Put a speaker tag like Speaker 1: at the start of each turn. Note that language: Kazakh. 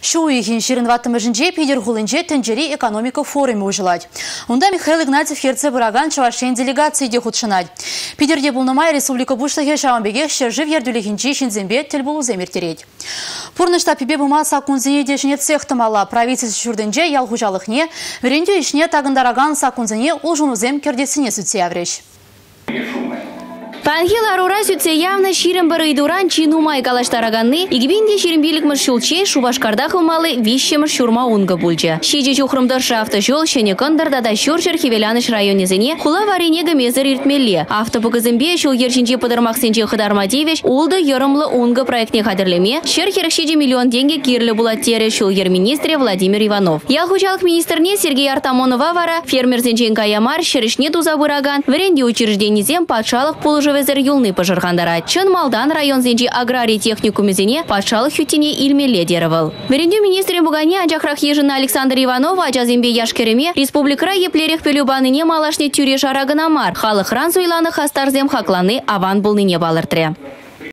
Speaker 1: Шуйхин ширинваттымы жінже Питер хулынже тенджери экономика форуме ужылать. Унда Михаил Игнатьев херце бураган Чувашен делегации худшынать. Питерде булнамай республика бушлыхе шауанбеге шержив ердюлехинчи шинзембе тельбулу земертереть. Пурны штаб-пибе бума сакунзине дешіне цехтымала правительство шурденже ял хужалыхне, верендю ишне тагындараган сакунзине улжунузем кердесіне сүтсе авреш.
Speaker 2: Панхил арура сүтсе явно ширим бары идуран чинумай калаштараганны, игбинде ширимбилик маршулче Шубашкардах умалы вищемр шурма унга бульча. Шиджи чухрымдар шафта жол шенекандар дада шуршер хивеляныш районезене хула варенега мезер иртмелле. Автопогазымбе шул ерчинче подырмаксенче хыдармадевич улды йырымлы унга проектне хадырлеме, шер хершиджи миллион деньги кирлі булаттере шул ерминистре Владимир Иванов. Ялхучалық министрне Сергей Артамонова вара фермерзенчен каямар шеришне туза бураган, варенде учрежденизем патшалық полужы везер юлны пожархандара. Чын малдан район зенчи аграрий техникумезене патшалық хютине илмеле деревал. Веренду министрем бугане аджахрах ежина Александр Иванов аджазембе яшкереме республикра еплерех пелюбаныне малашне тюре шарагынамар. Халық ранзуйланы хастарзем хакланы аван булныне балыртре.